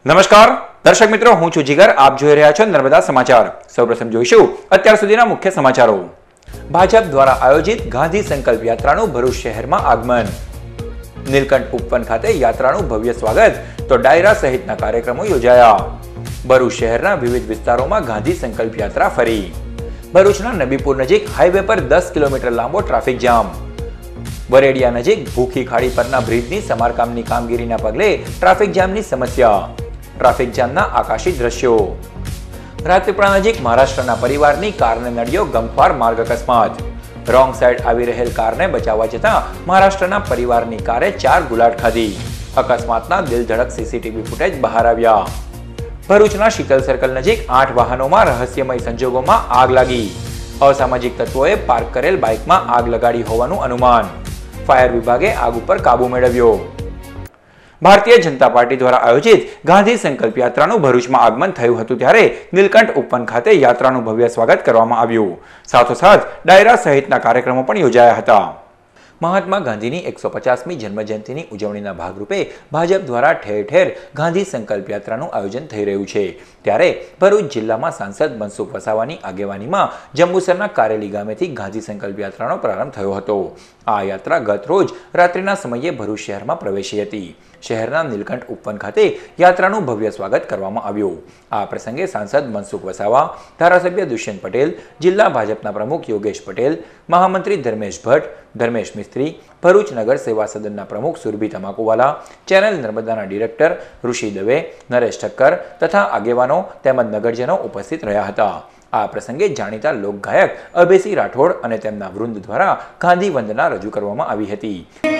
નમસ્કાર દર્શક મિત્રો, હું છું જીગર. આપ જોઈ રહ્યા છો નર્મદા સમાચાર. સૌપ્રથમ જોઈશું અત્યાર સુધીના મુખ્ય સમાચારો. ભાજપ દ્વારા આયોજિત ગાંધી સંકલ્પ યાત્રાનું ભરૂચ શહેરમાં આગમન. નીલકંઠ ઉપવન ખાતે યાત્રાનું ભવ્ય સ્વાગત તો ડાયરા સહિતના કાર્યક્રમો યોજાયા. ભરૂચ શહેરના વિવિધ વિસ્તારોમાં ગાંધી સંકલ્પ યાત્રા ફરી. ભરૂચના નબીપુર નજીક હાઈવે પર 10 કિલોમીટર લાંબો ટ્રાફિક જામ. બરેડિયા નજીક ભૂખી ખાડી પરના બ્રિજની સમારકામની કામગીરીના પગલે ટ્રાફિક જામની સમસ્યા. ટ્રાફિક જામના આકાશી દ્રશ્યો. રાજપીપળા નજીક મહારાષ્ટ્રના પરિવારની કારને નડ્યો ગમખ્વાર માર્ગ અકસ્માત. રોંગ સાઈડ આવી રહેલ કારને બચાવવા જતા મહારાષ્ટ્રના પરિવારની કારે 4 ગુલાટ ખાધી. અકસ્માતના દિલધડક સીસીટીવી ફૂટેજ બહાર આવ્યા. ભરૂચના શીતલ સર્કલ નજીક 8 વાહનોમાં રહસ્યમય સંજોગોમાં આગ લાગી. અસામાજિક તત્વોએ પાર્ક કરેલ બાઇકમાં આગ લગાડી હોવાનું અનુમાન. ફાયર વિભાગે આગ ઉપર કાબુ મેળવ્યો. ભારતીય જનતા પાર્ટી દ્વારા આયોજિત ગાંધી સંકલ્પ યાત્રાનું ભરૂચમાં આગમન થયું હતું ત્યારે નીલકંઠ ઉપવન ખાતે યાત્રાનું ભવ્ય સ્વાગત કરવામાં આવ્યું. સાથોસાથ ડાયરા સહિતના કાર્યક્રમો પણ યોજાયા હતા. મહાત્મા ગાંધીની 150મી જન્મજયંતિની ઉજવણીના ભાગરૂપે ભાજપ દ્વારા ઠેર ઠેર ગાંધી સંકલ્પ યાત્રાનું આયોજન થઈ રહ્યું છે. ત્યારે ભરૂચ જિલ્લામાં સાંસદ મનસુખ વસાવાની આગેવાનીમાં જંબુસરના કારેલી ગામેથી ગાંધી સંકલ્પ યાત્રાનો પ્રારંભ થયો હતો. આ યાત્રા ગત રોજ રાત્રિના સમયે ભરૂચ શહેરમાં પ્રવેશી હતી. શહેરના નીલકંઠ ઉપવન ખાતે યાત્રાનું ભવ્ય સ્વાગત કરવામાં આવ્યું. આ પ્રસંગે સાંસદ મનસુખ વસાવા, ધારાસભ્ય દુષ્યંત પટેલ, જિલ્લા ભાજપના પ્રમુખ યોગેશ પટેલ, મહામંત્રી ધર્મેશ ભટ્ટ, ધર્મેશ મિસ્ત્રી, ભરૂચ નગર સેવા સદનના પ્રમુખ સુરભી તમાકુવાલા, ચેનલ નર્મદાના ડિરેક્ટર ઋષિ દવે, નરેશ ઠક્કર તથા આગેવાનો તેમજ નગરજનો ઉપસ્થિત રહ્યા હતા. આ પ્રસંગે જાણીતા લોકગાયક અભયસિંહ રાઠોડ અને તેમના વૃંદ દ્વારા ગાંધી વંદના રજૂ કરવામાં આવી હતી.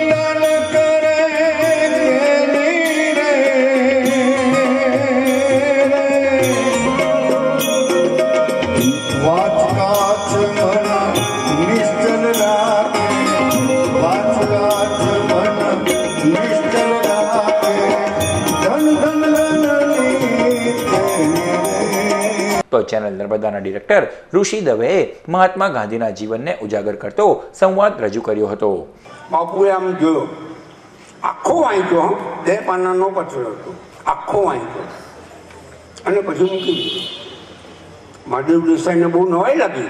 તો ચેનલ નર્મદાના ડિરેક્ટર ઋષિ દવેએ મહાત્મા ગાંધીના જીવનને ઉજાગર કરતો સંવાદ રજૂ કર્યો હતો. બાપુએ આમ જોયો, આખો વાંચ્યો, 2 પાનાનો પત્ર હતો, આખો વાંચ્યો અને પછી મૂકી દીધો. મહાદેવ દેસાઈને બહુ નવાઈ લાગી.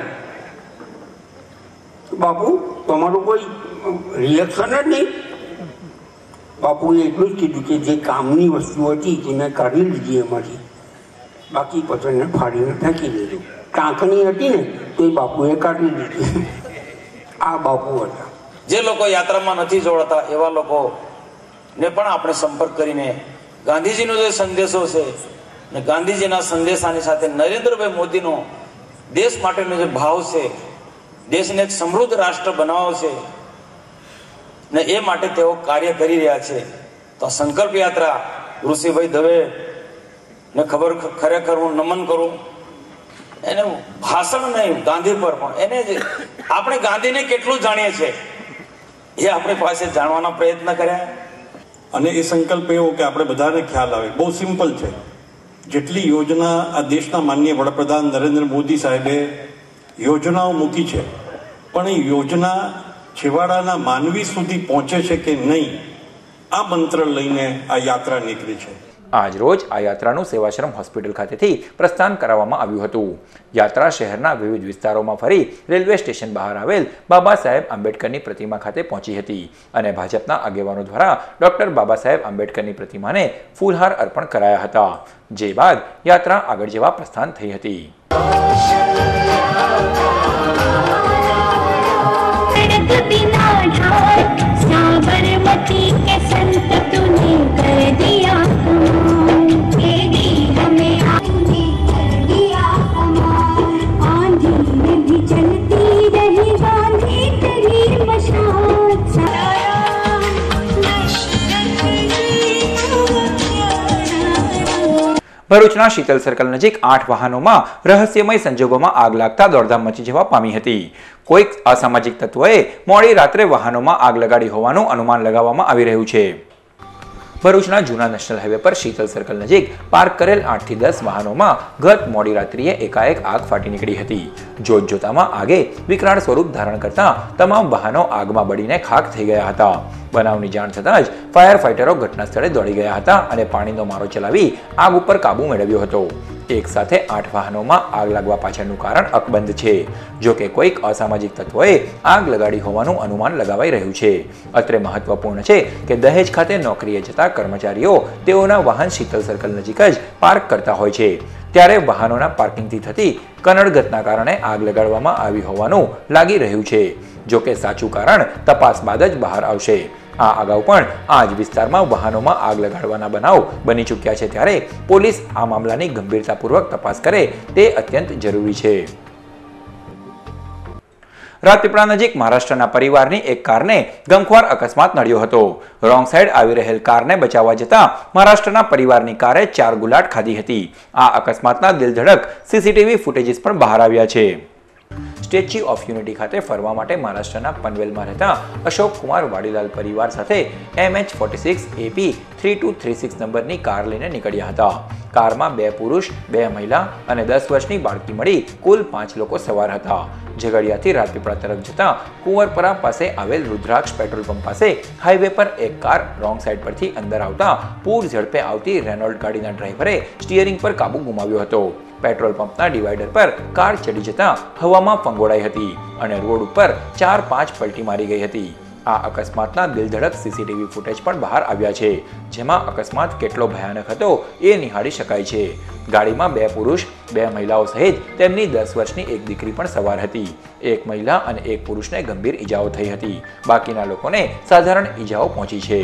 બાપુ તમારું કોઈ રિએક્શન જ નહીં. બાપુએ એટલું જ કીધું કે જે કામની વસ્તુ હતી તે મેં કાઢી લીધી એમાંથી, બાકી પથ્થરને ફાડીને ફેંકી દીધું. ટાંકણી હતી ને તો એ બાપુએ કાઢી દીધી. આ બાપુ હતા. જે લોકો યાત્રામાં નથી જોડાતા એવા લોકોને પણ આપણે સંપર્ક કરીને ગાંધીજીનો જે સંદેશો છે ને ગાંધીજીના સંદેશાની સાથે નરેન્દ્રભાઈ મોદીનો દેશ માટેનો જે ભાવ છે, દેશને એક સમૃદ્ધ રાષ્ટ્ર બનાવવો છે ને એ માટે તેઓ કાર્ય કરી રહ્યા છે. તો સંકલ્પ યાત્રા ઋષિભાઈ દવે ને ખરેખર હું નમન કરું. એને ભાષણ નહીં, ગાંધી પર પણ એને જ આપણે ગાંધીને કેટલું જાણીએ છીએ એ આપણી પાસે જાણવાના પ્રયત્ન કર્યા. અને એ સંકલ્પ એવો કે આપણે બધાને ખ્યાલ આવે, બહુ સિમ્પલ છે. જેટલી યોજના આ દેશના માનનીય વડાપ્રધાન નરેન્દ્ર મોદી સાહેબે યોજનાઓ મૂકી છે, પણ એ યોજના છેવાડાના માનવી સુધી પહોંચે છે કે નહીં, આ મંત્ર લઈને આ યાત્રા નીકળી છે. આજ રોજ આ યાત્રાનું સેવાશ્રમ હોસ્પિટલ ખાતેથી પ્રસ્થાન કરાવવામાં આવ્યું હતું. યાત્રા શહેરના વિવિધ વિસ્તારોમાં ફરી રેલવે સ્ટેશન બહાર આવેલ બાબા સાહેબ આંબેડકરની પ્રતિમા ખાતે પહોંચી હતી અને ભાજપના આગેવાનો દ્વારા ડોક્ટર બાબા સાહેબ આંબેડકરની પ્રતિમાને ફૂલહાર અર્પણ કરાયા હતા. જે બાદ યાત્રા આગળ જવા પ્રસ્થાન થઈ હતી. ભરૂચના શીતલ સર્કલ નજીક 8 વાહનોમાં રહસ્યમય સંજોગોમાં આગ લાગતા દોડધામ મચી જવા પામી હતી. કોઈક અસામાજિક તત્વોએ મોડી રાત્રે વાહનોમાં આગ લગાડી હોવાનું અનુમાન લગાવવામાં આવી રહ્યું છે. ભરૂચના જૂના નેશનલ હાઈવે પર શીતલ સર્કલ નજીક પાર્ક કરેલ 8 થી 10 વાહનોમાં ગત મોડી રાત્રિએ એકાએક આગ ફાટી નીકળી હતી. જોતજોતામાં આગે વિકરાળ સ્વરૂપ ધારણ કરતા તમામ વાહનો આગમાં બળીને ખાખ થઈ ગયા હતા. બનાવની જાણ થતાં જ ફાયર ફાઇટરો ઘટના સ્થળે દોડી ગયા હતા અને પાણીનો મારો ચલાવી આગ ઉપર કાબુ મેળવ્યો હતો. એક સાથે 8 વાહનોમાં આગ લાગવા પાછળનું કારણ અકબંધ છે. જો કે કોઈક અસામાજિક તત્વોએ આગ લગાડી હોવાનું અનુમાન લગાવાઈ રહ્યું છે. અત્રે મહત્વપૂર્ણ છે કે દહેજ ખાતે નોકરીએ જતા કર્મચારીઓ તેઓના વાહન શીતલ સર્કલ નજીક જ પાર્ક કરતા હોય છે. ત્યારે વાહનોના પાર્કિંગથી થતી કનડગતના કારણે આગ લગાડવામાં આવી હોવાનું લાગી રહ્યું છે. જો કે સાચું કારણ તપાસ બાદ જ બહાર આવશે. આ અગાઉ પણ આ જ વિસ્તારમાં વાહનોમાં આગ લગાડવાના બનાવ બની ચૂક્યા છે. ત્યારે પોલીસ આ મામલાની ગંભીરતાપૂર્વક તપાસ કરે તે અત્યંત જરૂરી છે. રાજપીપળા નજીક મહારાષ્ટ્રના પરિવારની એક કારને ગમખ્વાર અકસ્માત નડ્યો હતો. રોંગ સાઈડ આવી રહેલ કારને બચાવવા જતા મહારાષ્ટ્રના પરિવારની કારે 4 ગુલાટ ખાધી હતી. આ અકસ્માતના દિલધડક સીસીટીવી ફૂટેજીસ પણ બહાર આવ્યા છે. સ્ટેચ્યુ ઓફ યુનિટી ખાતે ફરવા માટે મહારાષ્ટ્રના પનવેલમાં રહેતા અશોક કુમાર વાડીલાલ પરિવાર સાથે MH46 AP 3236 નંબરની કાર લઈને નીકળ્યા હતા. કારમાં 2 પુરુષ 2 મહિલા અને 10 વર્ષની બાળકી મળી કુલ 5 લોકો સવાર હતા. ઝઘડિયાથી રાજપીપળા તરફ જતા કુંવરપરા પાસે આવેલ રુદ્રાક્ષ પેટ્રોલ પંપ પાસે હાઈવે પર એક કાર રોંગ સાઈડ પરથી અંદર આવતા પૂર ઝડપે આવતી રેનોલ્ડ ગાડીના ડ્રાઈવરે સ્ટીયરિંગ પર કાબુ ગુમાવ્યો હતો. પેટ્રોલ પંપના ડિવાઈડર પર કાર ચડી જતા હવામાં ફંગોળાઈ હતી અને રોડ ઉપર 4-5 પલટી મારી ગઈ હતી. આ અકસ્માતના દિલધડક સીસીટીવી ફૂટેજ પણ બહાર આવ્યા છે, જેમાં અકસ્માત કેટલો ભયાનક હતો એ નિહાળી શકાય છે. ગાડીમાં 2 પુરુષ 2 મહિલાઓ સહિત તેમની 10 વર્ષની એક દીકરી પણ સવાર હતી. એક મહિલા અને એક પુરુષને ગંભીર ઈજાઓ થઈ હતી. બાકીના લોકોને સાધારણ ઈજાઓ પહોંચી છે.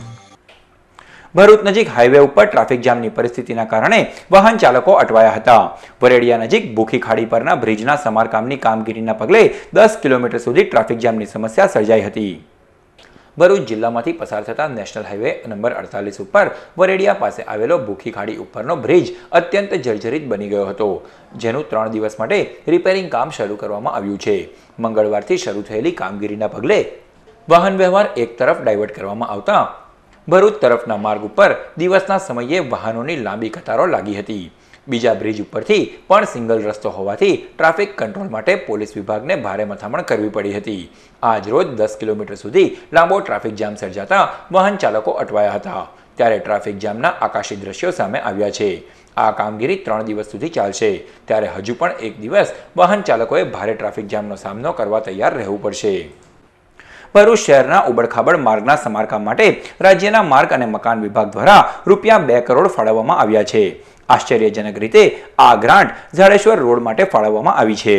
ભરૂચ નજીક હાઈવે ઉપર ટ્રાફિક જામની પરિસ્થિતિના કારણે વાહન ચાલકો અટવાયા હતા. વરેડિયા નજીક ભૂખી ખાડી પરના બ્રિજના સમારકામની કામગીરીના પગલે 10 કિલોમીટર સુધી ટ્રાફિક જામની સમસ્યા સર્જાઈ હતી. ભરૂચ જિલ્લામાંથી પસાર થતા નેશનલ હાઈવે નંબર 48 ઉપર વરેડિયા પાસે આવેલો ભૂખી ખાડી ઉપરનો બ્રિજ અત્યંત જર્જરિત બની ગયો હતો, જેનું 3 દિવસ માટે રિપેરિંગ કામ શરૂ કરવામાં આવ્યું છે. મંગળવારથી શરૂ થયેલી કામગીરીના પગલે વાહન વ્યવહાર એક તરફ ડાયવર્ટ કરવામાં આવતા ભરૂચ તરફના માર્ગ ઉપર દિવસના સમયે વાહનોની લાંબી કતારો લાગી હતી. બીજા બ્રિજ ઉપરથી પણ સિંગલ રસ્તો હોવાથી ટ્રાફિક કંટ્રોલ માટે પોલીસ વિભાગને ભારે મથામણ કરવી પડી હતી. આજ રોજ 10 કિલોમીટર સુધી લાંબો ટ્રાફિક જામ સર્જાતા વાહન ચાલકો અટવાયા હતા. ત્યારે ટ્રાફિક જામના આકાશી દ્રશ્યો સામે આવ્યા છે. આ કામગીરી 3 દિવસ સુધી ચાલશે. ત્યારે હજુ પણ એક દિવસ વાહન ચાલકોએ ભારે ટ્રાફિક જામનો સામનો કરવા તૈયાર રહેવું પડશે. ભરૂચ શહેરના ઉબડખાબડ માર્ગના સમારકામ માટે રાજ્યના માર્ગ અને મકાન વિભાગ દ્વારા રૂપિયા 2 કરોડ ફાળવવામાં આવ્યા છે. આશ્ચર્યજનક રીતે આ ગ્રાન્ટ ઝાડેશ્વર રોડ માટે ફાળવવામાં આવી છે.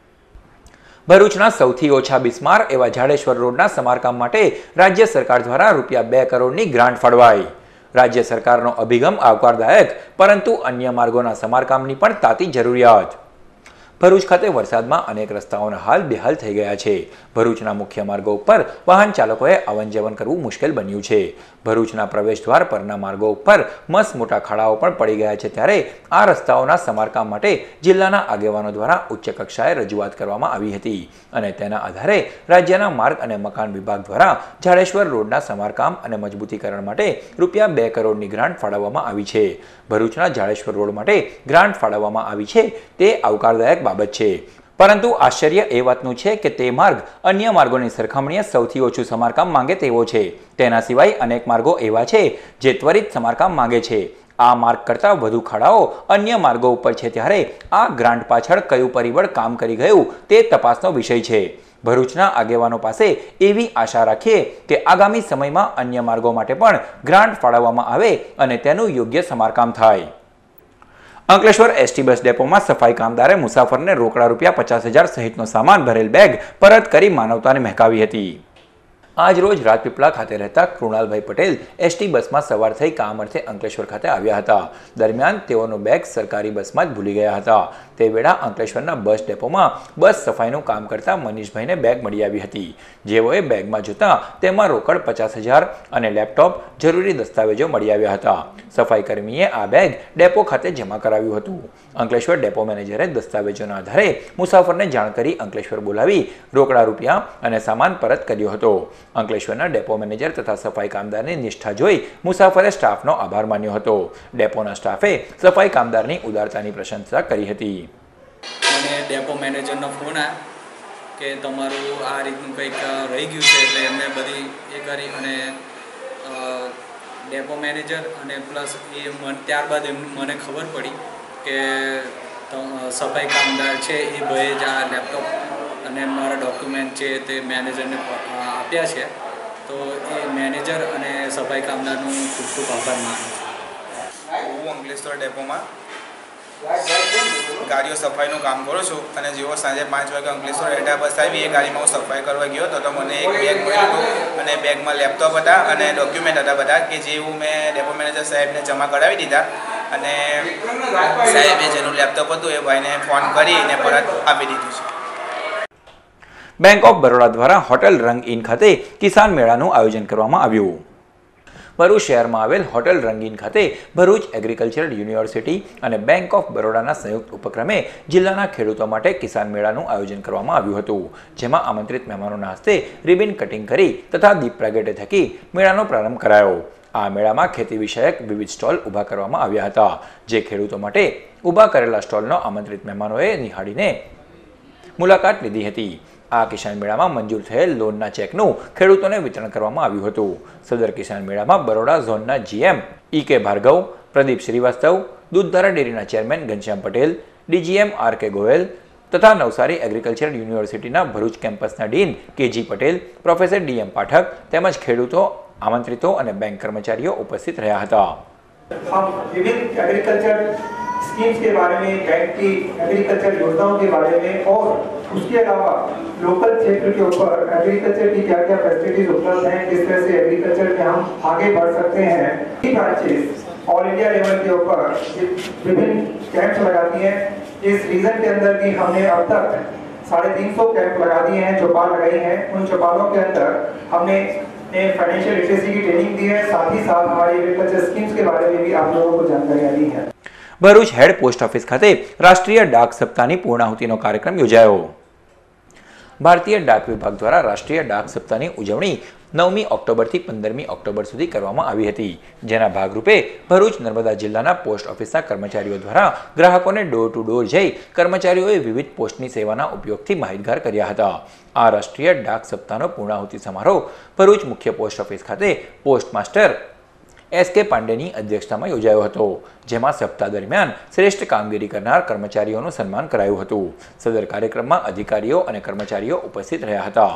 ભરૂચના સૌથી ઓછા બિસ્માર એવા ઝાડેશ્વર રોડના સમારકામ માટે રાજ્ય સરકાર દ્વારા રૂપિયા 2 કરોડની ગ્રાન્ટ ફાળવાઈ. રાજ્ય સરકારનો અભિગમ આવકારદાયક, પરંતુ અન્ય માર્ગોના સમારકામની પણ તાતી જરૂરિયાત. ભરૂચ ખાતે વરસાદમાં અનેક રસ્તાઓના હાલ બેહાલ થઈ ગયા છે. ભરૂચના મુખ્ય માર્ગો ઉપર વાહન ચાલકોએ આવન જવન કરવું મુશ્કેલ બન્યું છે. ભરૂચના પ્રવેશદ્વાર પરના માર્ગો ઉપર મસ્ત મોટા ખાડાઓ પણ પડી ગયા છે. ત્યારે આ રસ્તાઓના સમારકામ માટે જિલ્લાના આગેવાનો દ્વારા ઉચ્ચ કક્ષાએ રજૂઆત કરવામાં આવી હતી અને તેના આધારે રાજ્યના માર્ગ અને મકાન વિભાગ દ્વારા ઝાડેશ્વર રોડના સમારકામ અને મજબૂતીકરણ માટે રૂપિયા 2 કરોડની ગ્રાન્ટ ફાળવવામાં આવી છે. ભરૂચના ઝાડેશ્વર રોડ માટે ગ્રાન્ટ ફાળવવામાં આવી છે તે આવકારદાયક બાબત છે. પરંતુ આશ્ચર્ય એ વાતનું છે કે તે માર્ગ અન્ય માર્ગોની સરખામણીએ સૌથી ઓછું સમારકામ માંગે તેવો છે. તેના સિવાય અનેક માર્ગો એવા છે જે ત્વરિત સમારકામ માંગે છે. આ માર્ગ કરતાં વધુ ખાડાઓ અન્ય માર્ગો ઉપર છે. ત્યારે આ ગ્રાન્ટ પાછળ કયું પરિબળ કામ કરી ગયું તે તપાસનો વિષય છે. ભરૂચના આગેવાનો પાસે એવી આશા રાખીએ કે આગામી સમયમાં અન્ય માર્ગો માટે પણ ગ્રાન્ટ ફાળવવામાં આવે અને તેનું યોગ્ય સમારકામ થાય. અંકલેશ્વર એસટી બસ ડેપોમાં સફાઈ કામદારે મુસાફરને રોકડા રૂપિયા 50,000 સહિતનો સામાન ભરેલ બેગ પરત કરી માનવતાને મહેકાવી હતી. આજ રોજ રાજપીપળા ખાતે રહેતા કૃણાલભાઈ પટેલ એસટી બસમાં સવાર થઈ કામ અર્થે અંકલેશ્વર ખાતે આવ્યા હતા. દરમિયાન તેઓનો બેગ સરકારી બસમાં જ ભૂલી ગયા હતા. તે વેળા અંકલેશ્વરના બસ ડેપોમાં બસ સફાઈનું કામ કરતા મનીષભાઈને બેગ મળી આવી હતી. જેઓએ બેગમાં જોતા તેમાં રોકડ 50,000 અને લેપટોપ જરૂરી દસ્તાવેજો મળી આવ્યા હતા. સફાઈ કર્મીએ આ બેગ ડેપો ખાતે જમા કરાવ્યું હતું. અંકલેશ્વર ડેપો મેનેજરે દસ્તાવેજોના આધારે મુસાફરને જાણ કરી અંકલેશ્વર બોલાવી રોકડા રૂપિયા અને સામાન પરત કર્યો હતો. અંકલેશ્વરના ડેપો મેનેજર તથા સફાઈ કામદારની નિષ્ઠા જોઈ મુસાફરે સ્ટાફનો આભાર માન્યો હતો. ડેપોના સ્ટાફે સફાઈ કામદારની ઉદારતાની પ્રશંસા કરી હતી. મને ડેપો મેનેજરનો ફોન આવ્યો કે તમારું આ રીતનું કંઈક રહી ગયું છે, એટલે એમને બધી એ કરી અને ડેપો મેનેજર અને પ્લસ ત્યારબાદ મને ખબર પડી કે સફાઈ કામદાર છે એ ભાઈએ જ આ લેપટોપ અને મારા ડોક્યુમેન્ટ છે તે મેનેજરને આપ્યા છે. તો એ મેનેજર અને સફાઈ કામદારનું ખૂબ ખૂબ આભાર માનું છું. હું અંકલેશ્વર ડેપોમાં ગાડીઓ સફાઈનું કામ કરું છું અને જેવો સાંજે 5 વાગે અંકલેશ્વર એટા બસ આવી એ ગાડીમાં હું સફાઈ કરવા ગયો તો મને એક બેગ મળ્યું હતું અને બેગમાં લેપટોપ હતા અને ડોક્યુમેન્ટ હતા બધા કે જેવું મેં ડેપો મેનેજર સાહેબને જમા કરાવી દીધા અને સાહેબે જેનું લેપટોપ હતું એ ભાઈને ફોન કરીને પરત આપી દીધું છે. બેંક ઓફ બરોડા દ્વારા હોટેલ રંગઈન ખાતે કિસાન મેળાનું આયોજન કરવામાં આવ્યું. ભરૂચ શહેરમાં આવેલ હોટેલ રંગીન ખાતે ભરૂચ એગ્રીકલ્ચરલ યુનિવર્સિટી અને બેંક ઓફ બરોડાના સંયુક્ત ઉપક્રમે જિલ્લાના ખેડૂતો માટે કિસાન મેળાનું આયોજન કરવામાં આવ્યું હતું, જેમાં આમંત્રિત મહેમાનોના હસ્તે રિબિન કટિંગ કરી તથા દીપ પ્રાગટ્ય થકી મેળાનો પ્રારંભ કરાયો. આ મેળામાં ખેતી વિષયક વિવિધ સ્ટોલ ઊભા કરવામાં આવ્યા હતા, જે ખેડૂતો માટે ઊભા કરેલા સ્ટોલનો આમંત્રિત મહેમાનોએ નિહાળીને મુલાકાત લીધી હતી. આ કિસાન મેળામાં મંજૂર થયેલ લોનના ચેકનું ખેડૂતોને વિતરણ કરવામાં આવ્યું હતું. સદર કિસાન મેળામાં બરોડા ઝોનના GM E.K. ભાર્ગવ, પ્રદીપ શ્રીવાસ્તવ, દૂધધારા ડેરીના chairman Ghanshyam Patel, DGM R.K. Goyal તથા નવસારી એગ્રીકલ્ચરલ યુનિવર્સિટીના ભરૂચ કેમ્પસના dean K.G. Patel, professor D.M. Pathak તેમજ ખેડૂતો, આમંત્રિતો અને બેંક કર્મચારીઓ ઉપસ્થિત રહ્યા હતા. स्कीम्स के बारे में, बैंक की एग्रीकल्चर योजनाओं के बारे में और उसके अलावा लोकल क्षेत्र के ऊपर एग्रीकल्चर की क्या क्या फैसिलिटीज उपलब्ध हैं, किस तरह से एग्रीकल्चर में हम आगे बढ़ सकते हैं, ये ब्रांचेस ऑल इंडिया लेवल के ऊपर विभिन्न कैंप्स लगाती हैं. इस रीजन के अंदर भी हमने अब तक 350 कैंप लगा दिए हैं, चौपाल लगाई हैं. उन चौपालों के अंदर हमने फाइनेंशियल लिटरेसी की ट्रेनिंग दी है, साथ ही साथ हमारी एग्रीकल्चर स्कीम्स के बारे में भी आप लोगों को जानकारी दी है. ભરૂચ હેડ પોસ્ટ ઓફિસ ખાતે રાષ્ટ્રીય ડાક સપ્તાહની પૂર્ણાહુતિનો કાર્યક્રમ યોજાયો. ભારતીય ડાક વિભાગ દ્વારા રાષ્ટ્રીય ડાક સપ્તાહની ઉજવણી 9મી ઓક્ટોબરથી 15મી ઓક્ટોબર સુધી કરવામાં આવી હતી, જેના ભાગરૂપે ભરૂચ નર્મદા જિલ્લાના પોસ્ટ ઓફિસના કર્મચારીઓ દ્વારા ગ્રાહકોને ડોર ટુ ડોર જઈ કર્મચારીઓએ વિવિધ પોસ્ટની સેવાના ઉપયોગથી માહિતગાર કર્યા હતા. આ રાષ્ટ્રીય ડાક સપ્તાહનો પૂર્ણાહુતિ સમારોહ ભરૂચ મુખ્ય પોસ્ટ ઓફિસ ખાતે પોસ્ટ માસ્ટર S.K. પાંડેની અધ્યક્ષતામાં યોજાયો હતો, જેમાં સપ્તાહ દરમિયાન શ્રેષ્ઠ કામગીરી કરનાર કર્મચારીઓનું સન્માન કરાયું હતું. સદર કાર્યક્રમમાં અધિકારીઓ અને કર્મચારીઓ ઉપસ્થિત રહ્યા હતા.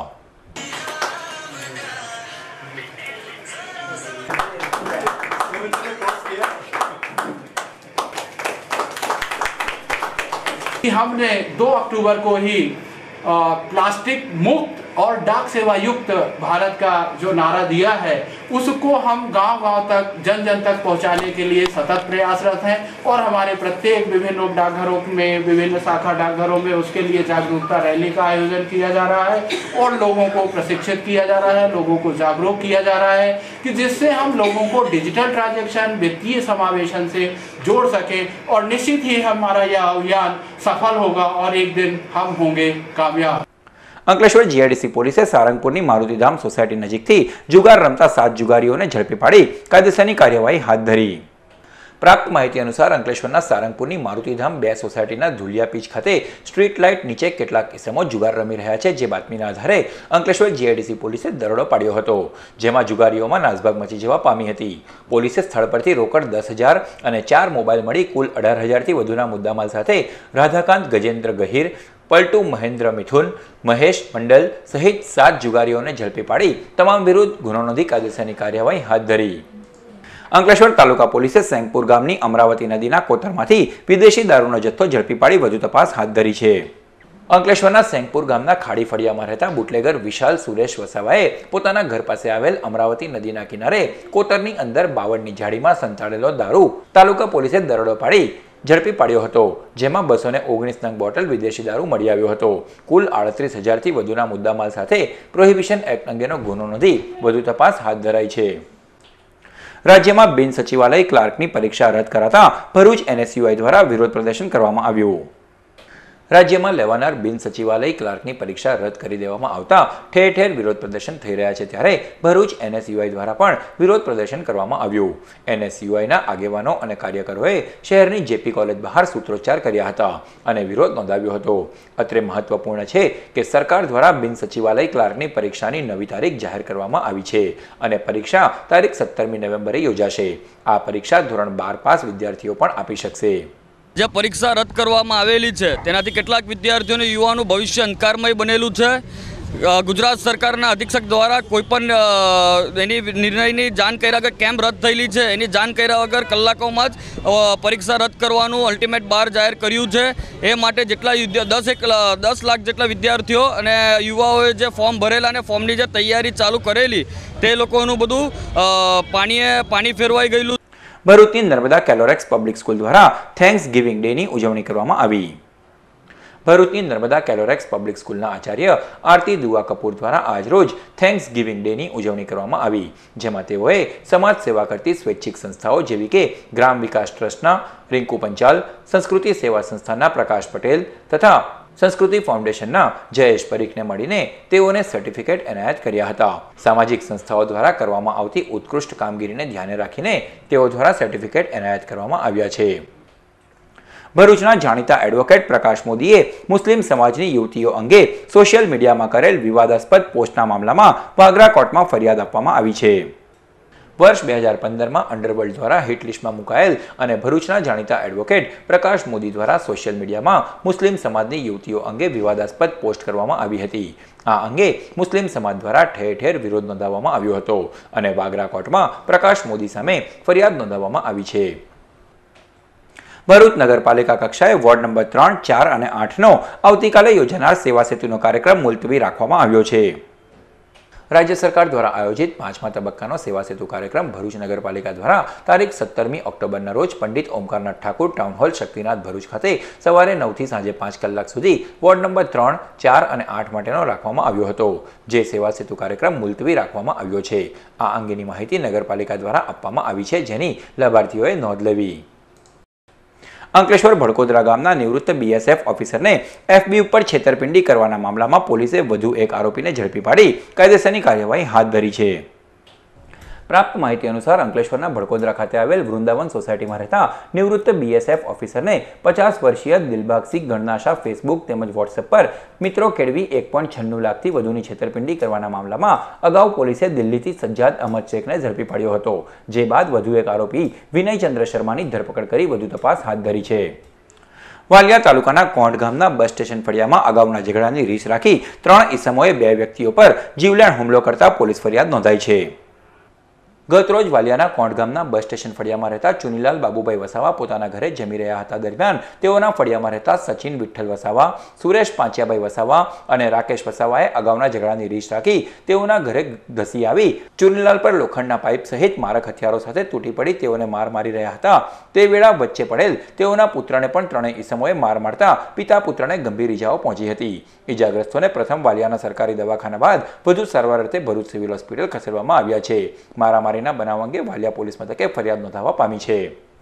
हमने 2 अक्टूबर को ही प्लास्टिक मुक्त और डाक सेवा युक्त भारत का जो नारा दिया है उसको हम गांव-गांव तक जन जन तक पहुंचाने के लिए सतत प्रयासरत हैं और हमारे प्रत्येक विभिन्न डाकघरों में, विभिन्न शाखा डाकघरों में उसके लिए जागरूकता रैली का आयोजन किया जा रहा है और लोगों को प्रशिक्षित किया जा रहा है, लोगों को जागरूक किया जा रहा है कि जिससे हम लोगों को डिजिटल ट्रांजैक्शन, वित्तीय समावेशन से जोड़ सके और निश्चित ही हमारा यह अभियान सफल होगा और एक दिन हम होंगे कामयाब. અંકલેશ્વર GIDC પોલીસે સારંગપુરની મારુતિધામ સોસાયટી નજીકથી જુગાર રમતા 7 જુગારીઓને ઝડપી પાડી કાયદેસરની કાર્યવાહી હાથ ધરી. પ્રાપ્ત માહિતી અનુસાર અંકલેશ્વરના સારંગપુરની મારુતિધામ 2 સોસાયટીના ધુલિયા પીચ ખાતે સ્ટ્રીટ લાઇટ નીચે કેટલાક ઇસમો જુગાર રમી રહ્યા છે, જે બાતમીના આધારે અંકલેશ્વર GIDC પોલીસે દરોડો પાડ્યો હતો, જેમાં જુગારીઓમાં નાસભાગ મચી જવા પામી હતી. પોલીસે સ્થળ પરથી રોકડ 10,000 અને 4 મોબાઈલ મળી કુલ 18,000થી વધુના મુદ્દામાલ સાથે રાધાકાંત ગજેન્દ્ર ગહીર, પલટુ મહેન્દ્ર મિથુન, મહેશ મંડલ સહિત 7 જુગારીઓને ઝડપી પાડી તમામ વિરુદ્ધ ગુનો નોંધી કાયદેસરની કાર્યવાહી હાથ ધરી. અંકલેશ્વર તાલુકા પોલીસે સેંગપુર ગામની અમરાવતી નદીના કોતરમાંથી વિદેશી દારૂનો જથ્થો ઝડપી પાડી વધુ તપાસ હાથ ધરી છે. અંકલેશ્વરના સેંગપુર ગામના ખાડી ફળિયામાં રહેતા બુટલેગર વિશાલ સુરેશ વસાવાએ પોતાના ઘર પાસે આવેલ અમરાવતી નદીના કિનારે કોતરની અંદર 52ની જાળીમાં સંતાડેલો દારૂ તાલુકા પોલીસે દરોડો પાડી ઝડપી પાડ્યો હતો, જેમાં 219 નંગ બોટલ વિદેશી દારૂ મળી આવ્યો હતો. કુલ 38,000થી વધુના મુદ્દામાલ સાથે પ્રોહિબિશન એક્ટ અંગેનો ગુનો નોંધી વધુ તપાસ હાથ ધરાઈ છે. રાજ્યમાં બિન સચિવાલય ક્લાર્કની પરીક્ષા રદ કરાતા ભરૂચ NSUI દ્વારા વિરોધ પ્રદર્શન કરવામાં આવ્યું. રાજ્યમાં લેવાનાર બિન સચિવાલય ક્લાર્કની પરીક્ષા રદ કરી દેવામાં આવતા ઠેર ઠેર વિરોધ પ્રદર્શન થઈ રહ્યા છે, ત્યારે ભરૂચ NSUI દ્વારા પણ વિરોધ પ્રદર્શન કરવામાં આવ્યું. NSUIના આગેવાનો અને કાર્યકરોએ શહેરની JP કોલેજ બહાર સૂત્રોચ્ચાર કર્યા હતા અને વિરોધ નોંધાવ્યો હતો. અત્રે મહત્વપૂર્ણ છે કે સરકાર દ્વારા બિન સચિવાલય ક્લાર્કની પરીક્ષાની નવી તારીખ જાહેર કરવામાં આવી છે અને પરીક્ષા તારીખ 17મી નવેમ્બરે યોજાશે. આ પરીક્ષા ધોરણ 12 પાસ વિદ્યાર્થીઓ પણ આપી શકશે. જે પરીક્ષા રદ કરવામાં આવેલી છે તેનાથી કેટલાક વિદ્યાર્થીઓને યુવાનું ભવિષ્ય અંધકારમય બનેલું છે. ગુજરાત સરકારના અધિક્ષક દ્વારા કોઈપણ એની નિર્ણયની જાણ કર્યા વગર કેમ રદ થયેલી છે એની જાણ કર્યા વગર કલાકોમાં જ પરીક્ષા રદ કરવાનું અલ્ટિમેટ બહાર જાહેર કર્યું છે. એ માટે જેટલા 10 લાખ જેટલા વિદ્યાર્થીઓ અને યુવાઓએ જે ફોર્મ ભરેલા અને ફોર્મની જે તૈયારી ચાલુ કરેલી તે લોકોનું બધું પાણી ફેરવાઈ ગયેલું. ભરૂચની નર્મદા કેલોરેક્સ પબ્લિક સ્કૂલ દ્વારા થેન્ક્સ ગિવિંગ ડેની ઉજવણી કરવામાં આવી. ભરૂચની નર્મદા કેલોરેક્સ પબ્લિક સ્કૂલના આચાર્ય આરતી દુઆ કપૂર દ્વારા આજરોજ થેન્ક્સ ગિવિંગ ડેની ઉજવણી કરવામાં આવી, જેમાં તેઓએ સમાજ સેવા કરતી સ્વૈચ્છિક સંસ્થાઓ જેવી કે ગ્રામ વિકાસ ટ્રસ્ટના રિંકુ પંચાલ, સંસ્કૃતિ સેવા સંસ્થાના પ્રકાશ પટેલ તથા સંસ્કૃતિ ફાઉન્ડેશનના જયેશ પરીખને મળીને તેઓને સર્ટિફિકેટ એનાયત કર્યા હતા. સામાજિક સંસ્થાઓ દ્વારા કરવામાં આવતી ઉત્કૃષ્ટ કામગીરીને ધ્યાને રાખીને તેઓ દ્વારા સર્ટિફિકેટ એનાયત કરવામાં આવ્યા છે. ભરૂચના જાણીતા એડવોકેટ પ્રકાશ મોદીએ મુસ્લિમ સમાજની યુવતીઓ અંગે સોશિયલ મીડિયામાં કરેલ વિવાદાસ્પદ પોસ્ટના મામલામાં વાગરા કોર્ટમાં ફરિયાદ આપવામાં આવી છે. વર્ષ 2015માં અંડરવર્લ્ડ દ્વારા હિટ લિસ્ટમાં મુકાયેલ અને ભરૂચના જાણીતા એડવોકેટ પ્રકાશ મોદી દ્વારા સોશિયલ મીડિયામાં મુસ્લિમ સમાજની યુવતીઓ અંગે વિવાદાસ્પદ પોસ્ટ કરવામાં આવી હતી. આ અંગે મુસ્લિમ સમાજ દ્વારા ઠેર ઠેર વિરોધ નોંધાવવામાં આવ્યો હતો અને વાગરા કોર્ટમાં પ્રકાશ મોદી સામે ફરિયાદ નોંધાવવામાં આવી છે. ભરૂચ નગરપાલિકા કક્ષાએ વોર્ડ નંબર 3, 4 અને 8નો આવતીકાલે યોજાનાર સેવા સેતુનો કાર્યક્રમ મુલતવી રાખવામાં આવ્યો છે. રાજ્ય સરકાર દ્વારા આયોજિત 5મા તબક્કાનો સેવા સેતુ કાર્યક્રમ ભરૂચ નગરપાલિકા દ્વારા તારીખ 17મી ઓક્ટોબરના રોજ પંડિત ઓમકારનાથ ઠાકુર ટાઉન હોલ શક્તિનાથ ભરૂચ ખાતે સવારે 9 થી સાંજે 5 કલાક સુધી વોર્ડ નંબર 3, 4 અને 8 માટેનો રાખવામાં આવ્યો હતો, જે સેવા સેતુ કાર્યક્રમ મુલતવી રાખવામાં આવ્યો છે. આ અંગેની માહિતી નગરપાલિકા દ્વારા આપવામાં આવી છે, જેની લાભાર્થીઓએ નોંધ લેવી. અંકલેશ્વર ભડકોદરા ગામના નિવૃત્ત BSF ઓફિસરને FB ઉપર છેતરપિંડી કરવાના મામલામાં પોલીસે વધુ એક આરોપીને ઝડપી પાડી કાયદેસરની કાર્યવાહી હાથ ધરી છે. પ્રાપ્ત માહિતી અનુસાર અંકલેશ્વરના ભડકોદરા ખાતે આવેલ વૃંદાવન સોસાયટીમાં રહેતા નિવૃત્ત BSF ઓફિસરને 50 વર્ષીય દિલબાગસિંહ ગણનાશા ફેસબુક તેમજ વોટ્સએપ પર મિત્રો કેળવી 1.96 લાખથી વધુની છેતરપિંડી કરવાના મામલામાં અગાઉ પોલીસે દિલ્હીથી સજ્જાદ અહમદ શેખને ઝડપી પાડ્યો હતો, જે બાદ વધુ એક આરોપી વિનય ચંદ્ર શર્માની ધરપકડ કરી વધુ તપાસ હાથ ધરી છે. વાલિયા તાલુકાના કોંઢ ગામના બસ સ્ટેશન ફળિયામાં અગાઉના ઝઘડાની રીસ રાખી 3 ઈસમોએ 2 વ્યક્તિઓ પર જીવલેણ હુમલો કરતા પોલીસ ફરિયાદ નોંધાઈ છે. ગતરોજ વાલિયાના કોંઢ ગામના બસ સ્ટેશન ફળિયામાં રહેતા ચુનીલાલ બાબુભાઈ વસાવા પોતાના ઘરે જમી રહ્યા હતા દરમિયાન તેઓના ફળિયામાં રહેતા સચિન વિઠ્ઠલ વસાવા, સુરેશ પાંચિયાભાઈ વસાવા અને રાકેશ વસાવાએ અગાઉના ઝઘડાની રીસ રાખી તેઓના ઘરે ધસી આવી ચુનીલાલ પર લોખંડના પાઇપ સહિત મારક હથિયારો સાથે તૂટી પડી તેઓને માર મારી રહ્યા હતા. તે વેળા વચ્ચે પડેલ તેઓના પુત્રને પણ 3 ઈસમોએ માર મારતા પિતા પુત્રને ગંભીર ઈજાઓ પહોંચી હતી. ઈજાગ્રસ્તોને પ્રથમ વાલિયાના સરકારી દવાખાના બાદ વધુ સારવાર અર્થે ભરૂચ સિવિલ હોસ્પિટલ ખસેડવામાં આવ્યા છે. મારામારીના બનાવ અંગે વાલિયા પોલીસ મથકે ફરિયાદ નોંધાવવા પામી છે.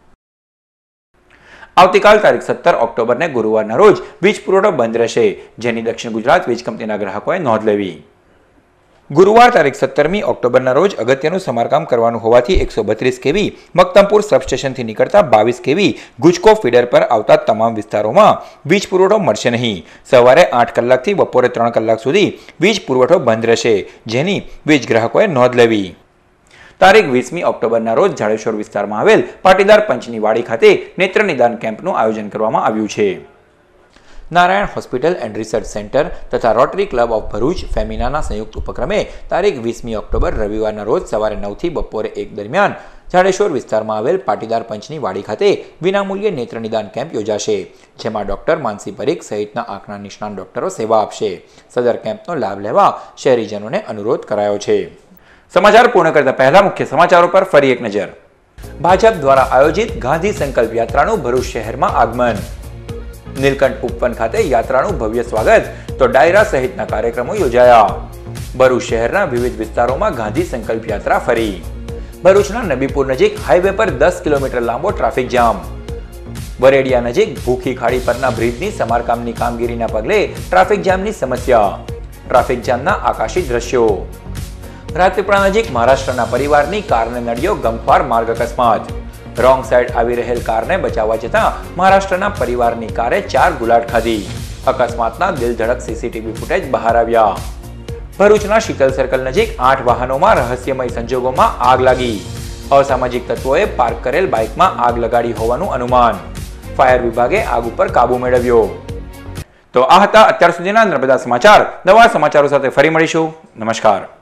આવતીકાલ તારીખ 17 ઓક્ટોબરને ગુરુવારના રોજ વીજ પુરવઠો બંધ રહેશે, જેની દક્ષિણ ગુજરાત વીજ કંપનીના ગ્રાહકોએ નોંધ લેવી. ગુરુવાર તારીખ 17મી ઓક્ટોબરના રોજ અગત્યનું સમારકામ કરવાનું હોવાથી 132 kV મક્તમપુર સબસ્ટેશનથી નીકળતા 22 kV ગુજકો ફીડર પર આવતા તમામ વિસ્તારોમાં વીજ પુરવઠો મળશે નહીં. સવારે 8 કલાકથી બપોરે 3 કલાક સુધી વીજ પુરવઠો બંધ રહેશે, જેની વીજ ગ્રાહકોએ નોંધ લેવી. તારીખ 20મી ઓક્ટોબરના રોજ જાડેશ્વર વિસ્તારમાં આવેલ પાટીદાર પંચની વાડી ખાતે નેત્ર નિદાન કેમ્પનું આયોજન કરવામાં આવ્યું છે. Narayan hospital and research centre તથા રોટરી ક્લબ ઓફ ભરૂચ ફેમિનાના સંયુક્ત ઉપક્રમે તારીખ 20મી ઓક્ટોબર રવિવારના રોજ સવારે 9 થી બપોરે 1 દરમિયાન જાડેશ્વર વિસ્તારમાં આવેલ પાટીદાર પંચની વાડી ખાતે વિનામૂલ્યે નેત્ર નિદાન કેમ્પ યોજાશે, જેમાં ડોક્ટર માનસી પરીખ સહિતના આંખના નિષ્ણાત ડોક્ટરો સેવા આપશે. સદર કેમ્પનો લાભ લેવા શહેરીજનોને અનુરોધ કરાયો છે. સમાચાર પૂર્ણ કરતા પહેલા મુખ્ય સમાચારો પર ફરી એક નજર. ભાજપ દ્વારા આયોજિત ગાંધી સંકલ્પ યાત્રાનું ભરૂચ શહેરમાં આગમન. નીલકંઠ ઉપવન ખાતે યાત્રાનું ભવ્ય સ્વાગત તો ડાયરા સહિતના કાર્યક્રમો યોજાયા. ભરૂચ શહેરના વિવિધ વિસ્તારોમાં ગાંધી સંકલ્પ યાત્રા ફરી. ભરૂચના નબીપુર નજીક હાઈવે પર 10 કિલોમીટર લાંબો ટ્રાફિક જામ. વરેડિયા નજીક ભૂખી ખાડી પરના બ્રિજની સમારકામની કામગીરીના પગલે ટ્રાફિક જામની સમસ્યા, ટ્રાફિક જામના આકાશી દ્રશ્યો। રાજપીપળા નજીક મહારાષ્ટ્રના પરિવારની કારને નડ્યો ગમખ્વાર માર્ગ અકસ્માત, રોંગ સાઈડ આવી રહેલ કારને બચાવવા જતા મહારાષ્ટ્રના પરિવારની કારે 4 ગુલાટ ખાધી, અકસ્માતના દિલધડક સીસીટીવી ફૂટેજ બહાર આવ્યા। ભરૂચના શીતલ સર્કલ નજીક 8 વાહનોમાં રહસ્યમય સંજોગોમાં આગ લાગી, અસામાજિક તત્વોએ પાર્ક કરેલ બાઇકમાં આગ લગાડી હોવાનું અનુમાન, ફાયર વિભાગે આગ ઉપર કાબુ મેળવ્યો। તો આ હતા અત્યાર સુધીના નર્મદા સમાચાર। નવા સમાચારો સાથે ફરી મળીશું। નમસ્કાર।